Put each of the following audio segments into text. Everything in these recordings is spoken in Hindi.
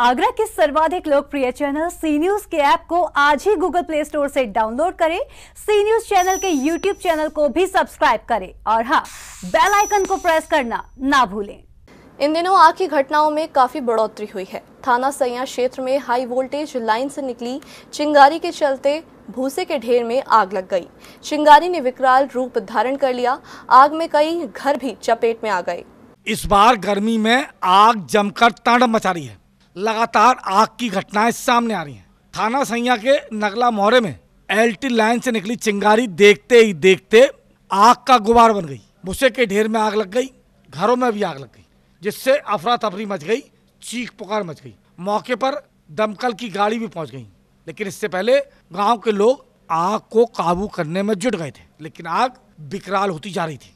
आगरा के सर्वाधिक लोकप्रिय चैनल सी न्यूज के ऐप को आज ही गूगल प्ले स्टोर से डाउनलोड करें। सी न्यूज चैनल के यूट्यूब चैनल को भी सब्सक्राइब करें और हाँ, बेल आइकन को प्रेस करना ना भूलें। इन दिनों आग की घटनाओं में काफी बढ़ोतरी हुई है। थाना सैया क्षेत्र में हाई वोल्टेज लाइन से निकली चिंगारी के चलते भूसे के ढेर में आग लग गई। चिंगारी ने विकराल रूप धारण कर लिया। आग में कई घर भी चपेट में आ गए। इस बार गर्मी में आग जमकर तांडव मचा रही है। लगातार आग की घटनाएं सामने आ रही हैं। थाना सैया के नगला मोहरे में एलटी लाइन से निकली चिंगारी देखते ही देखते आग का गुबार बन गई। भूसे के ढेर में आग लग गई, घरों में भी आग लग गई, जिससे अफरा तफरी मच गई, चीख पुकार मच गई। मौके पर दमकल की गाड़ी भी पहुंच गई, लेकिन इससे पहले गांव के लोग आग को काबू करने में जुट गए थे, लेकिन आग विकराल होती जा रही थी।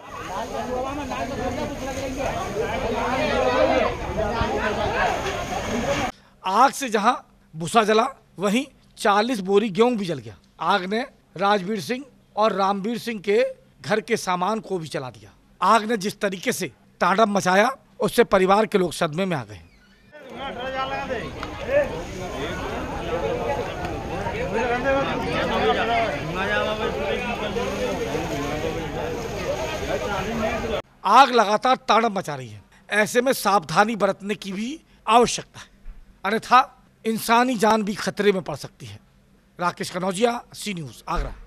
आग से जहां भूसा जला, वहीं 40 बोरी गेहूं भी जल गया। आग ने राजवीर सिंह और रामवीर सिंह के घर के सामान को भी जला दिया। आग ने जिस तरीके से तांडव मचाया, उससे परिवार के लोग सदमे में आ गए। आग लगातार तांडव मचा रही है। ऐसे में सावधानी बरतने की भी आवश्यकता है, अन्यथा इंसानी जान भी खतरे में पड़ सकती है। Rakesh Kanaujia, C news, Agra.